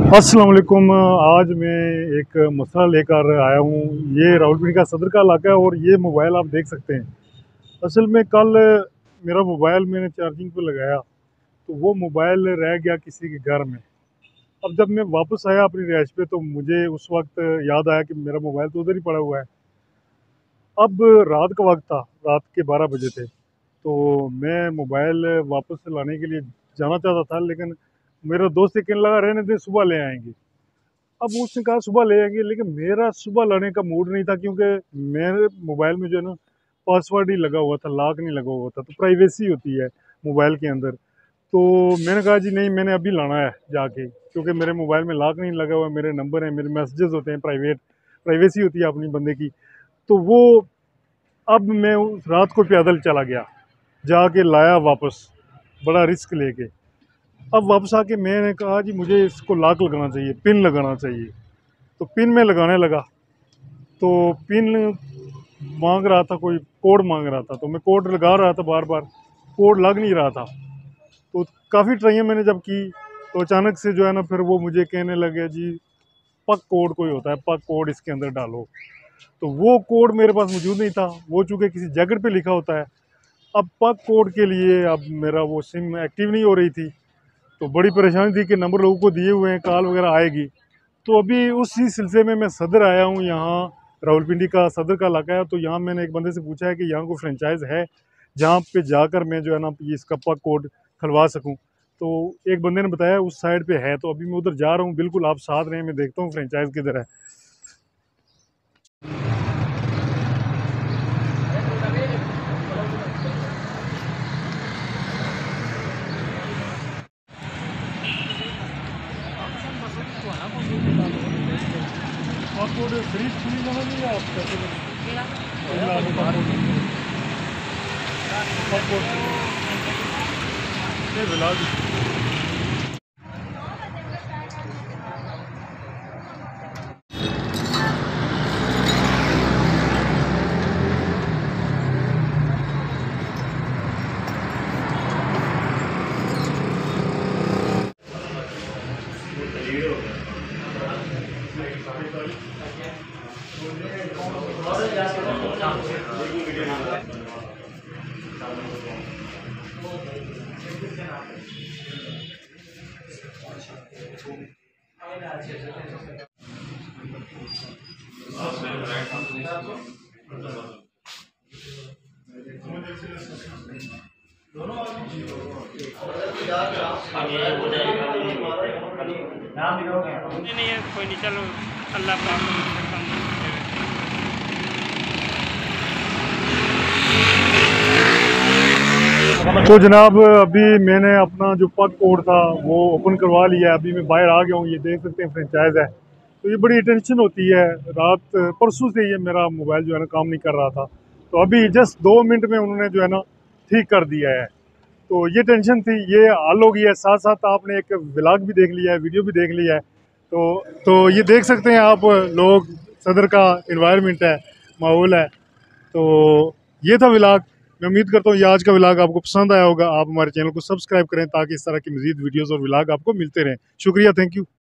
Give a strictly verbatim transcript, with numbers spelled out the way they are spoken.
अस्सलाम वालेकुम। आज मैं एक मसला लेकर आया हूँ। ये रावलपिंडी का सदर का इलाका है और ये मोबाइल आप देख सकते हैं। असल में कल मेरा मोबाइल मैंने चार्जिंग पे लगाया तो वो मोबाइल रह गया किसी के घर में। अब जब मैं वापस आया अपनी रिहाइश पे तो मुझे उस वक्त याद आया कि मेरा मोबाइल तो उधर ही पड़ा हुआ है। अब रात का वक्त था, रात के बारह बजे थे, तो मैं मोबाइल वापस लाने के लिए जाना चाहता था, लेकिन मेरा दोस्त ये कहने लगा रहने दे, सुबह ले आएंगे। अब उसने कहा सुबह ले आएंगे, लेकिन मेरा सुबह लाने का मूड नहीं था, क्योंकि मेरे मोबाइल में जो है ना पासवर्ड ही लगा हुआ था, लॉक नहीं लगा हुआ था, तो प्राइवेसी होती है मोबाइल के अंदर। तो मैंने कहा जी नहीं, मैंने अभी लाना है जाके, क्योंकि मेरे मोबाइल में लॉक नहीं लगा हुआ है, मेरे नंबर हैं, मेरे मैसेजेस होते हैं, प्राइवेट प्राइवेसी होती है अपनी बंदे की। तो वो अब मैं उस रात को पैदल चला गया, जाके लाया वापस, बड़ा रिस्क लेके। अब वापस आके मैंने कहा जी मुझे इसको लॉक लगाना चाहिए, पिन लगाना चाहिए। तो पिन में लगाने लगा तो पिन मांग रहा था, कोई कोड मांग रहा था, तो मैं कोड लगा रहा था, बार बार कोड लग नहीं रहा था। तो काफ़ी ट्राइयाँ मैंने जब की तो अचानक से जो है ना फिर वो मुझे कहने लगे जी पक कोड कोई होता है, पक कोड इसके अंदर डालो। तो वो कोड मेरे पास मौजूद नहीं था, वो चूँकि किसी जैकेट पे लिखा होता है। अब पक कोड के लिए अब मेरा वो सिम एक्टिव नहीं हो रही थी, तो बड़ी परेशानी थी कि नंबर लोगों को दिए हुए हैं, कॉल वगैरह आएगी। तो अभी उसी सिलसिले में मैं सदर आया हूँ, यहाँ रावलपिंडी का सदर का इलाका है। तो यहाँ मैंने एक बंदे से पूछा है कि यहाँ कोई फ्रेंचाइज है जहाँ पे जाकर मैं जो है ना ये इसका पक कोड खलवा सकूँ। तो एक बंदे ने बताया उस साइड पे है, तो अभी मैं उधर जा रहा हूँ। बिल्कुल आप साथ रहें, मैं देखता हूँ फ्रेंचाइज किधर है। पक कोड फ्री फ्री लगा लिया आप कैसे? पक कोड ये बिलाल नहीं नहीं है, कोई नहीं, चलो अल्लाह पाक तो जनाब अभी मैंने अपना जो पक कोड था वो ओपन करवा लिया है। अभी मैं बाहर आ गया हूँ, ये देख सकते हैं फ्रेंचाइज है। तो ये बड़ी टेंशन होती है, रात परसों से ये मेरा मोबाइल जो है ना काम नहीं कर रहा था, तो अभी जस्ट दो मिनट में उन्होंने जो है ना ठीक कर दिया है। तो ये टेंशन थी, ये हल हो गई है। साथ साथ आपने एक व्लॉग भी देख लिया है, वीडियो भी देख लिया है। तो तो ये देख सकते हैं आप लोग, सदर का इन्वायरमेंट है, माहौल है। तो ये था व्लॉग। मैं उम्मीद करता हूँ ये आज का व्लॉग आपको पसंद आया होगा। आप हमारे चैनल को सब्सक्राइब करें ताकि इस तरह की मज़ीद वीडियोज़ और व्लॉग आपको मिलते रहें। शुक्रिया, थैंक यू।